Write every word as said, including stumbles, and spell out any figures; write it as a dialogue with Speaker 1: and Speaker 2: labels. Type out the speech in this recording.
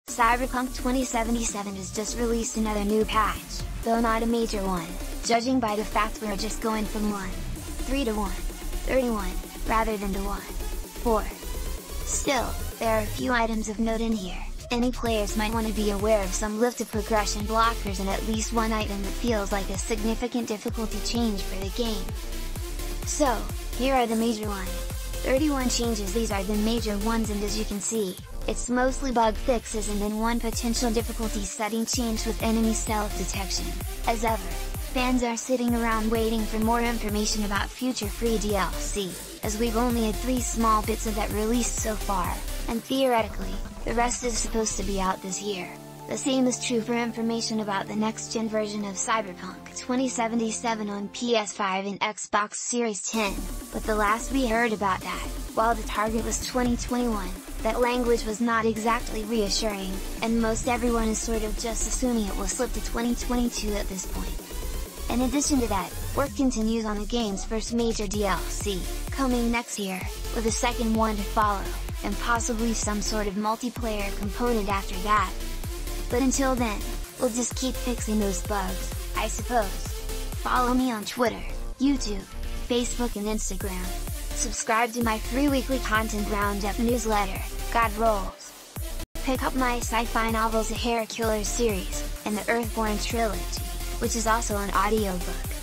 Speaker 1: Cyberpunk twenty seventy-seven has just released another new patch, though not a major one, judging by the fact we're just going from one point three to one point thirty-one, rather than to one point four. Still, there are a few items of note in here. Any players might want to be aware of some lift of progression blockers and at least one item that feels like a significant difficulty change for the game. So, here are the major ones. thirty-one changes. These are the major ones, and as you can see, it's mostly bug fixes and then one potential difficulty setting change with enemy stealth detection. As ever, fans are sitting around waiting for more information about future free D L C, as we've only had three small bits of that released so far, and theoretically, the rest is supposed to be out this year. The same is true for information about the next-gen version of Cyberpunk twenty seventy-seven on P S five and Xbox Series ten, but the last we heard about that, while the target was twenty twenty-one, that language was not exactly reassuring, and most everyone is sort of just assuming it will slip to twenty twenty-two at this point. In addition to that, work continues on the game's first major D L C, coming next year, with a second one to follow, and possibly some sort of multiplayer component after that. But until then, we'll just keep fixing those bugs, I suppose. Follow me on Twitter, YouTube, Facebook and Instagram. Subscribe to my free weekly content roundup newsletter, God Rolls. Pick up my sci-fi novels The Hair Killers series, and the Earthborn trilogy, which is also an audiobook.